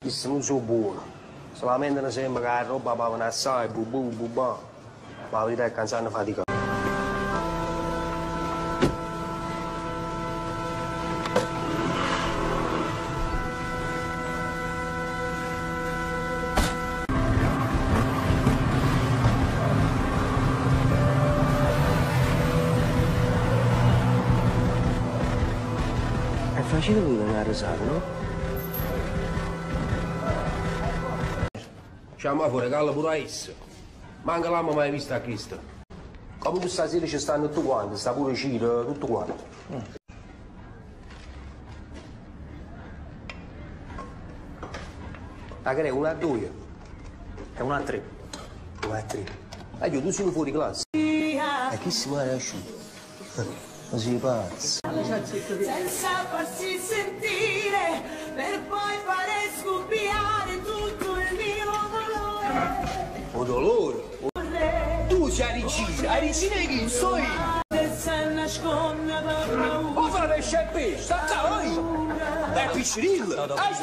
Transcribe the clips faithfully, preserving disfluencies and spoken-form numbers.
Questo non so buono. Se lamentano sempre che la roba pavano assai, bu bu bu bu. Ma la verità è che non sanno faticare. È facile lui non arresare, no? Chiama fuori, calla pure a essa. Manca l'hanno mai vista a Cristo. Comunque stasera ci stanno tutti quanti, sta pure Ciro, tutto quanto. Mm. La che è una a due? È una a tre. Una a tre. Ma io tu sono fuori classe. E chi si muore asciutto? Così pazzo. Senza farsi sentire, per poi fare scoppiare tutto il mio dolore. O dolore? O... Tu sei regina, la regina di chi? So io. Se nasconde per paura. O fa pesce e pesce, sta qua, oi! È piscirillo!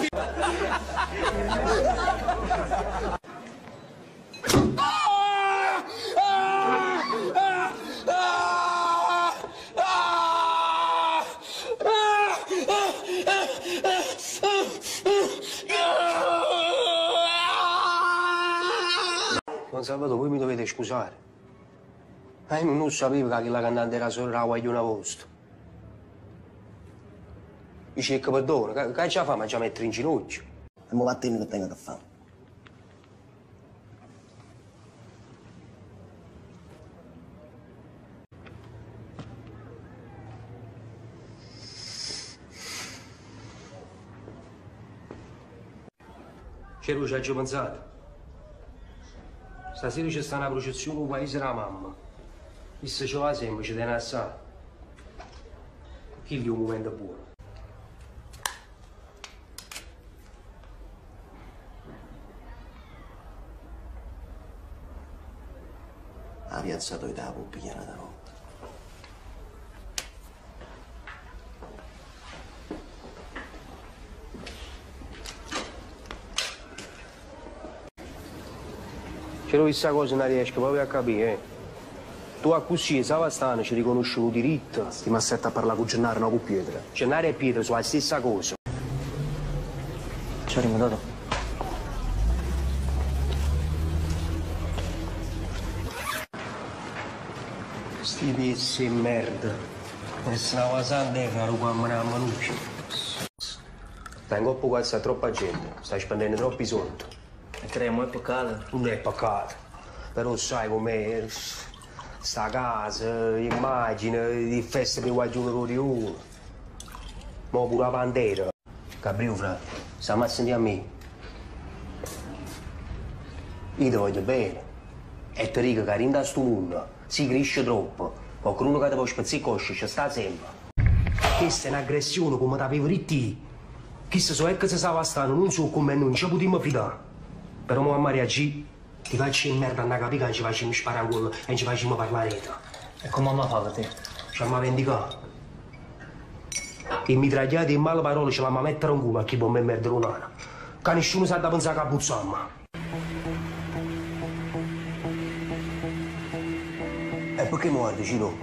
Don Salvatore, voi mi dovete scusare. Ma io non sapevo che la cantante era solo la guagliona vostra. Io cerco perdono, che, che ce la fa? Ma ci mettere in ginocchio. E mo vattene che tengo che fare. C'ero ci ho pensato. Stasera c'è sta una processione un paese della mamma. Visto ce va sempre, ci tiene assai. Chi è un momento buono? La piazzato da pubblicare da volta. C'ero questa cosa non riesco proprio a capire, eh. Tu a così, Savastano, ci riconosci un diritto. Ti mi assetta a parlare con Gennaro, no con Pietra. Gennaro e Pietro sono la stessa cosa. Ci ha rimandato? Sti pezzi di merda. E se la cosa a terra, lo qua me ne ammanucci. Stai in coppa qua, sta troppa gente. Stai spendendo troppi soldi. E cremo è peccato? Non è peccato. Però sai com'è. Sta casa, immagine, di feste per qualcuno di uno. Mo pure la bandera. Gabriele, frate, stiamo a sentire a me. Io ti voglio bene. E ti dico che in questo mondo si cresce troppo. Qualcuno che ti può spezzare il coscio ci sta sempre. Questa è un'aggressione come da peveriti. Questa so è che se Savastano non so come non ci potremmo fidare. Però mo a Maria G ti faccio in merda a capire che ci facciamo sparare a quello e non ci facciamo parlare. E come mamma fa te? Ci abbiamo vendicato. Che mi tragliate in male parole ce l'abbiamo mettere in culo a chi può me merdere un'ana. Che nessuno sa da pensare che abbuzzammo. E perché mi guardi, Ciro?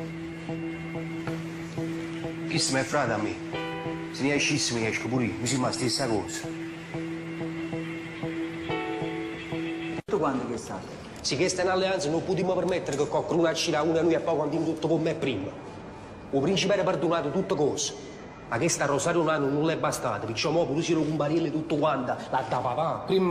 Chi se mi è frate a me? Se ne escissi mi esco pure io, mi sembra la stessa cosa. Tu quando che stai? Se questa è un'alleanza non potremmo permettere che qualcuno accida una a noi e poi quantiamo tutto con me prima. Il principe era perdonato tutte cose. Ma questa Rosario Nano non le è bastata, perciò mo pure si lo comparielle tutto quanto, la da papà. Prima...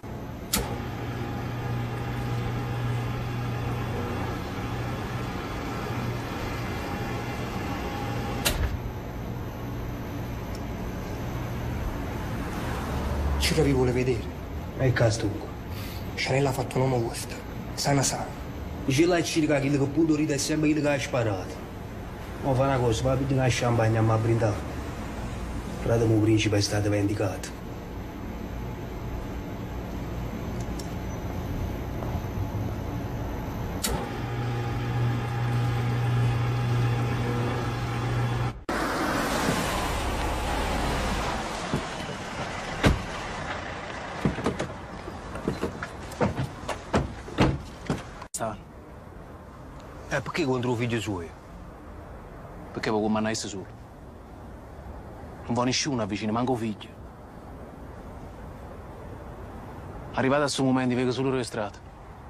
Ci devi vuole vedere. È il caso dunque. Chanel ha fatto un uomo questo. Sana sana. Dice là e ci dica che il punto ride è sempre quello che ha sparato. Ma fa una cosa, va a pigliare una champagne a brindare. Frate mio principe è stato vendicato. ammazzare. E perché contro il figlio suo? Perché vuoi comandare solo. Non vuole nessuno avvicina, manco figlio. Arrivato a questo momento, vedo solo le strade.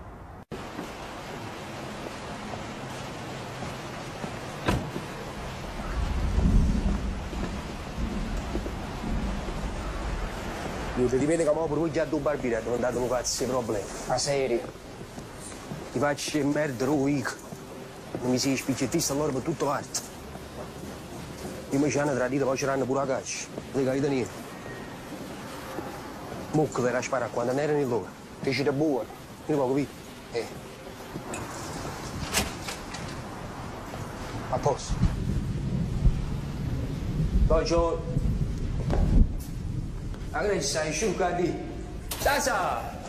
Io ti vede che pure voi già due barbine, non date un cazzo di problemi. A serio. Ti faccio merda, ruico. Non mi sei spiccettista allora per tutto l'arte. Io mi ci hanno tradito, poi c'erano pure la caccia. Le capite niente. Mucco per sparare quando non erano in loro. Che ci buono. Io l'ho capito. Eh. A posto. Buongiorno. Agora sai, chuca ali. Sasa!